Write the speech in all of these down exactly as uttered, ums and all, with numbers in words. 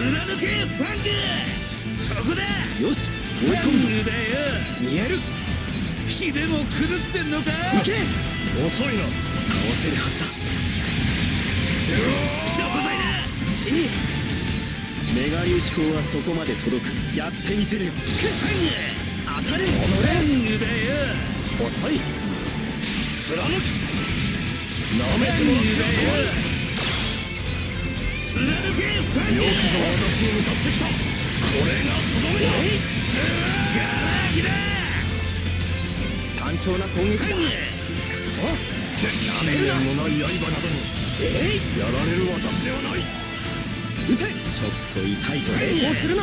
けファング。そこだ。 よし追い込むぞ。 だよ。 見える。 火でも狂ってんのか。 行け。 遅いな。 倒せるはずだ。 ちょこさいな。 チーメガ粒子砲はそこまで届く。やってみせるよ。 ファング。 当たれ。 ファングだよ。 遅い。 貫き。なめてもらってやる。貫けファング。よしと私に向かってきた。これがとどめだ。ガラキだ。 単調な攻撃だ。くそ。 信念のない刃などにえい、 やられる私ではない。 撃て。ちょっと痛いぞ。抵抗するな。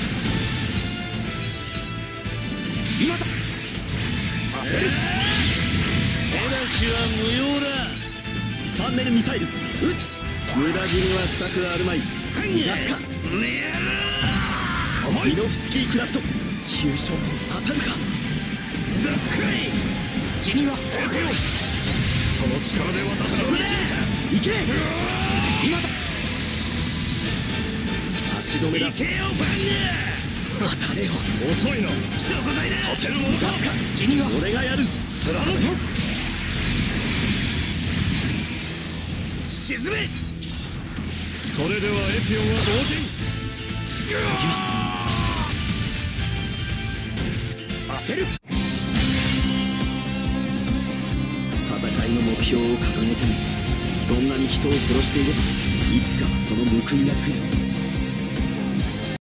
今だ。当てる。 手出しは無用だ。 パンネルミサイル撃つ。無駄死にはしたくあるまい。逃がすか。ミノフスキークラフト。急所当たるか。 だっかい。 隙には当てよ。その力で私を導いた。 行け。今だ。足止めだ。 行けよファン当たれよ。 遅いな。ちょこさいな。させるものか。 逃がすか。隙には俺がやる。 貫く。沈め。それではエピオンは同人。 次は当てる。戦いの目標を掲げてもそんなに人を殺していればいつかはその報いが来る。